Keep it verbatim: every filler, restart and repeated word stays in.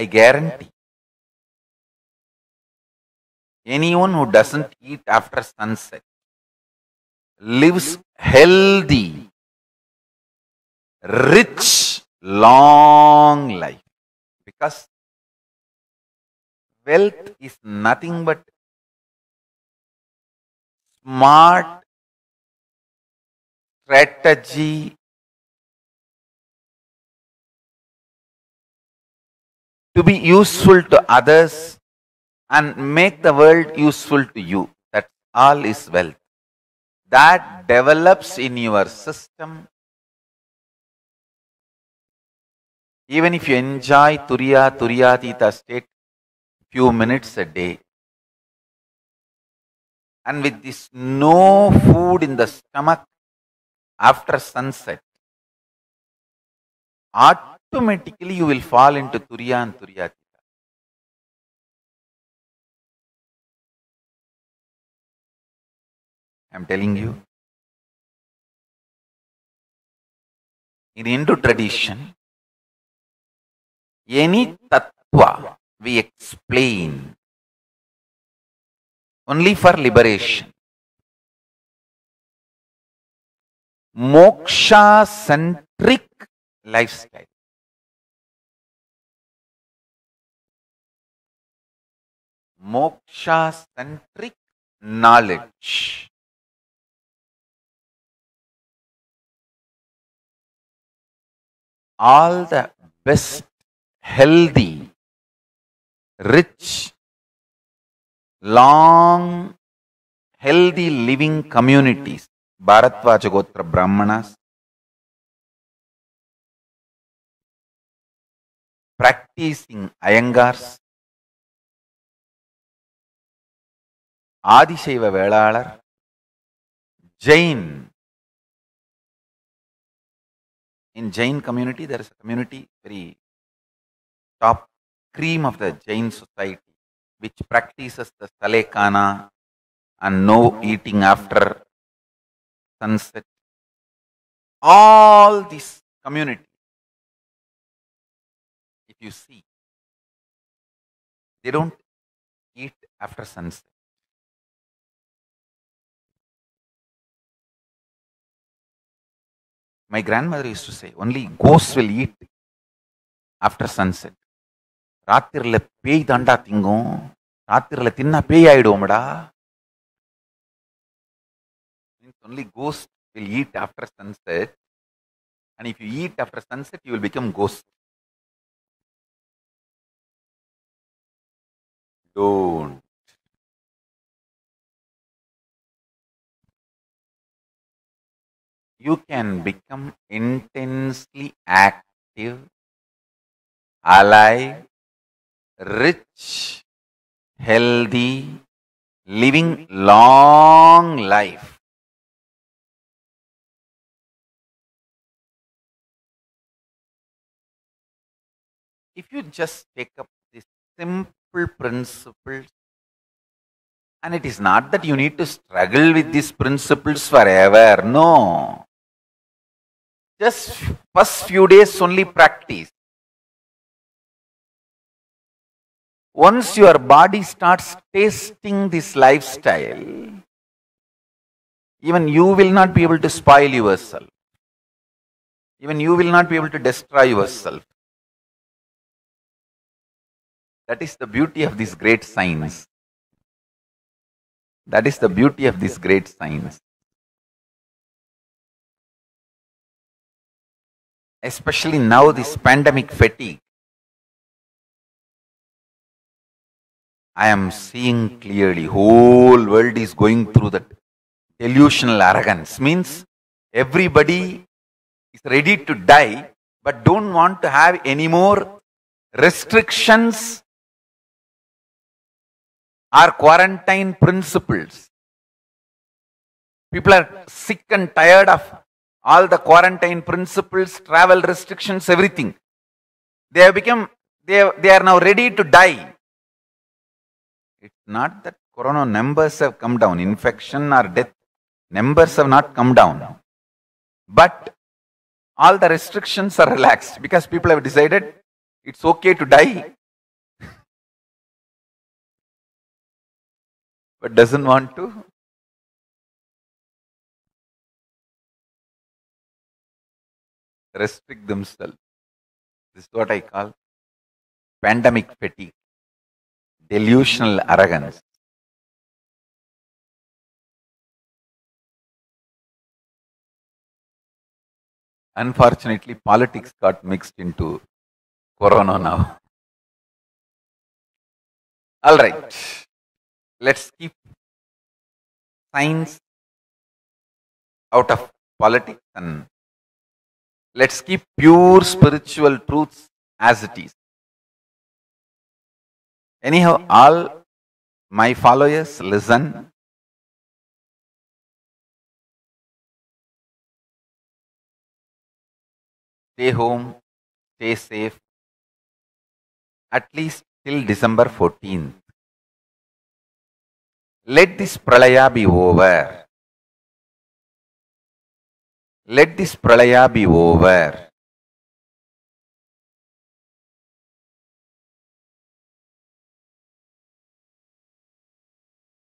I guarantee. Anyone who doesn't eat after sunset lives healthy, rich, long life. Because wealth is nothing but smart strategy to be useful to others and make the world useful to you. That all is wealth. That develops in your system. Even if you enjoy Turiya, Turiyatita state few minutes a day, and with this no food in the stomach after sunset, automatically you will fall into Turiya and Turiyatita. I am telling you. In Hindu tradition, any tattva we explain only for liberation. Moksha-centric lifestyle. Moksha-centric knowledge. All the best, healthy, rich, long, healthy living communities, Bharatvaja Gotra Brahmanas, practicing Iyengars, Adishaiva Velalar, Jain. In Jain community, there is a community, very top cream of the Jain society, which practices the Salekana and no eating after sunset. All this community, if you see, they don't eat after sunset. My grandmother used to say, only ghosts will eat after sunset. ராத்திரில பேய் தாண்டா திங்கும், ராத்திரில தின்னா பேய் ஆயிடுவோம்டா. Only ghost will eat after sunset, and if you eat after sunset, you will become ghost. Don't. You can become intensely active, alive, rich, healthy, living long life. If you just take up these simple principles, and it is not that you need to struggle with these principles forever, no. Just first few days only practice. Once your body starts tasting this lifestyle, even you will not be able to spoil yourself. Even you will not be able to destroy yourself. That is the beauty of this great science. That is the beauty of this great science. Especially now, this pandemic fatigue. I am seeing clearly, whole world is going through that delusional arrogance. Means everybody is ready to die, but don't want to have any more restrictions or quarantine principles. People are sick and tired of all the quarantine principles, travel restrictions, everything. They have become, they, have, they are now ready to die. It's not that corona numbers have come down, infection or death numbers have not come down. But all the restrictions are relaxed because people have decided it's okay to die but doesn't want to restrict themselves. This is what I call pandemic fatigue, delusional arrogance. Unfortunately, politics got mixed into Corona now. All right, let's keep science out of politics and let's keep pure spiritual truths as it is. Anyhow, all my followers listen. Stay home, stay safe, at least till December fourteenth. Let this pralaya be over. Let this pralaya be over.